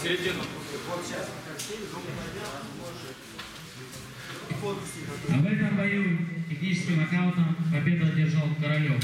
середину. А в этом бою техническим нокаутом победу одержал Королев.